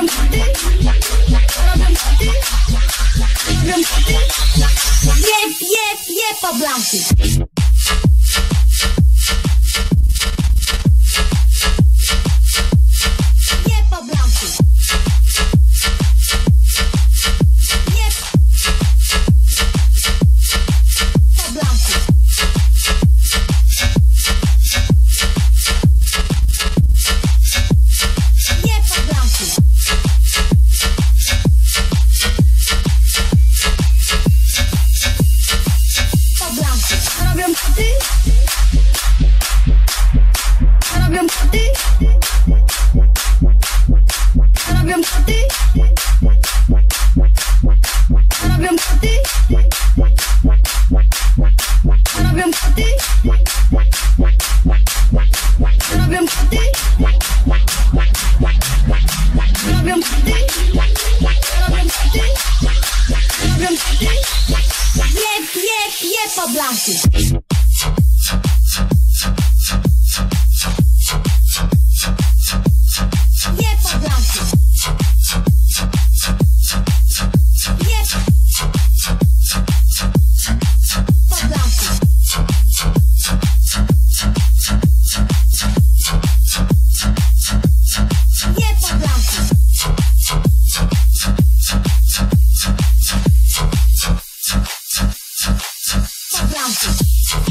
Blanco.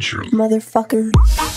Central. Motherfucker.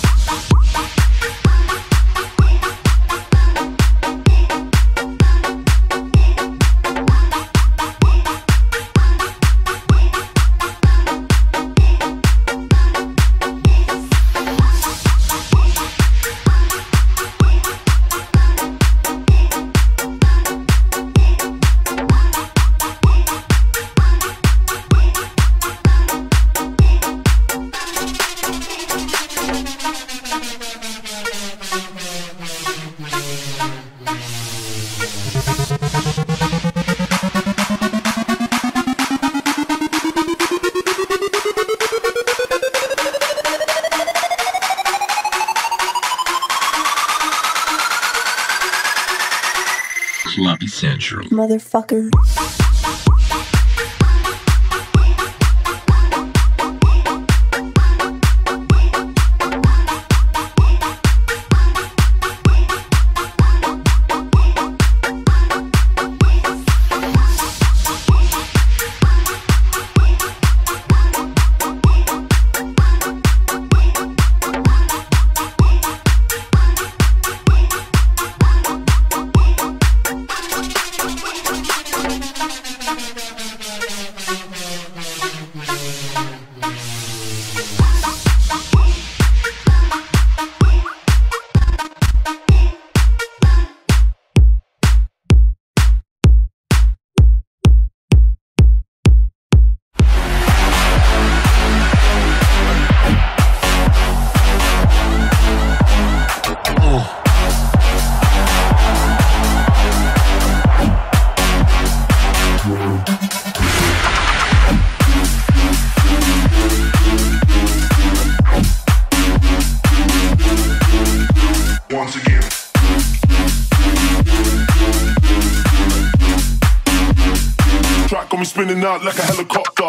Club Central. Motherfucker. Once again. Track got me spinning out like a helicopter.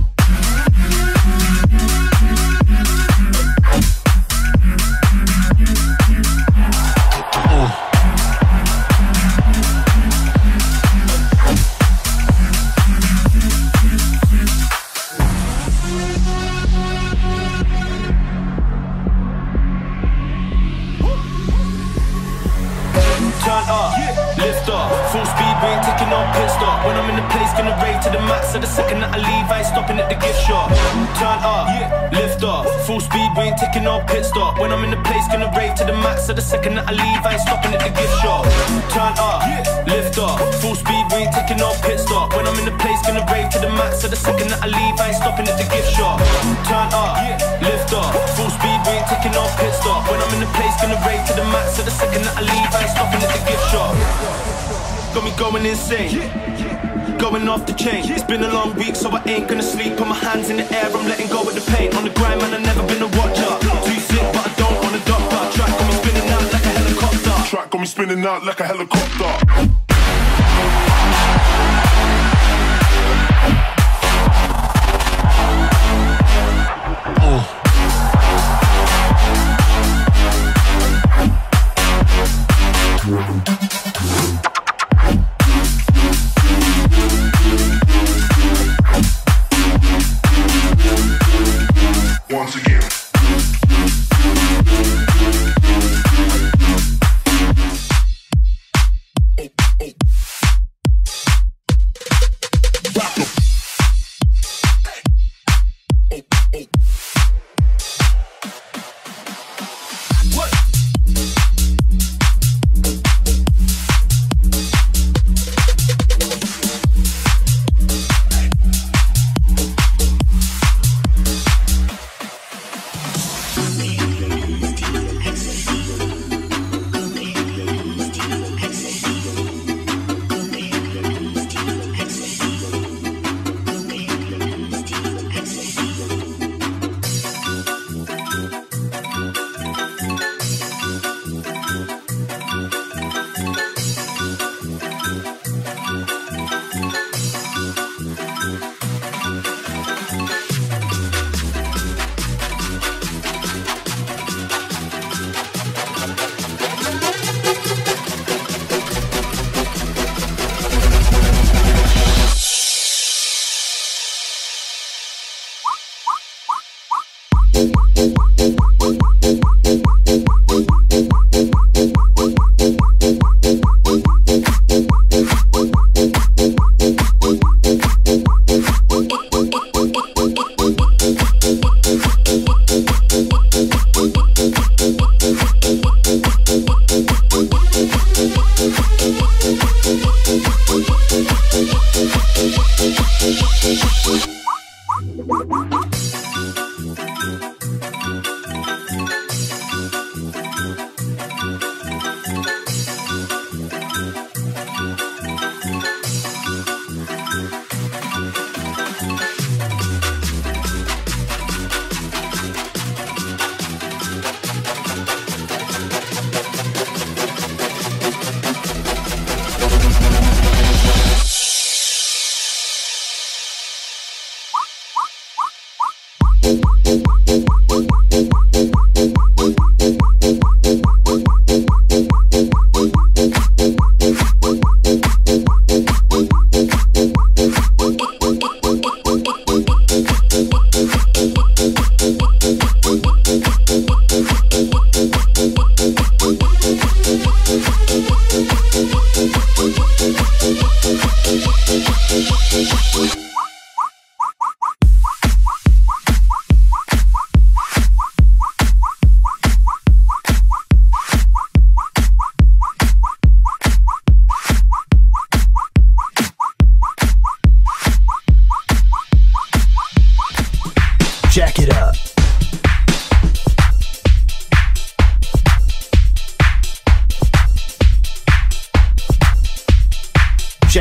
Turn up, lift up, full speed, we ain't taking no pit stop. When I'm in the place, gonna rave to the max. So the second that I leave, I ain't stopping at the gift shop. Turn up, lift up, full speed, we ain't taking no pit stop. When I'm in the place, gonna rave to the max. So the second that I leave, I ain't stopping at the gift shop. Turn up, lift up, full speed, we ain't taking no pit stop. When I'm in the place, gonna rave to the max. So the second that I leave, I ain't stopping at the gift shop. Turn up, lift up, full speed, we ain't taking no pit stop. When I'm in the place, gonna rave to the max. So the second that I leave, I ain't stopping at the gift shop. Got me going insane, going off the chain. It's been a long week, so I ain't gonna sleep. Put my hands in the air, I'm letting go of the pain. On the grind, man, I've never been a watcher. Too sick, but I don't want a doctor. Track got me spinning out like a helicopter. Track got me spinning out like a helicopter. Once again.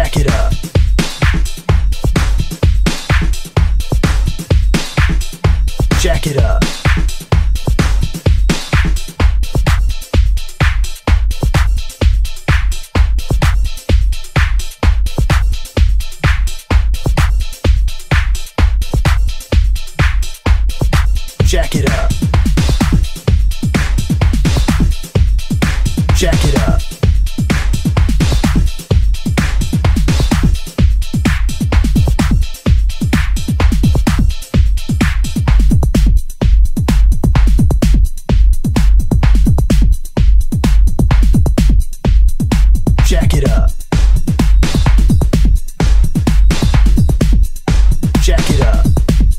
Jack it up. Jack it up. Jack it up. Jack it up. Jack it up. Jack it up.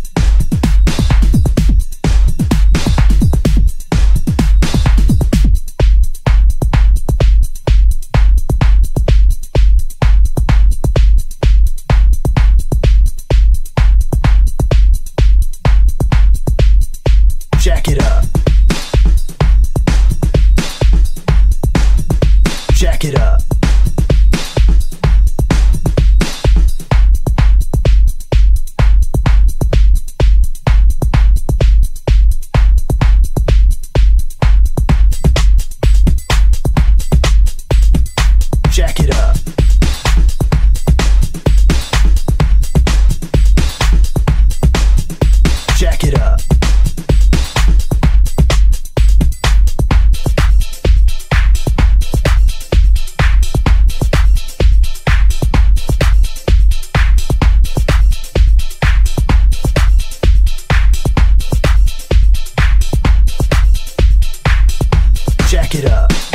Jack it up. Jack it up. Jack it up. Jack it up. Jack it up.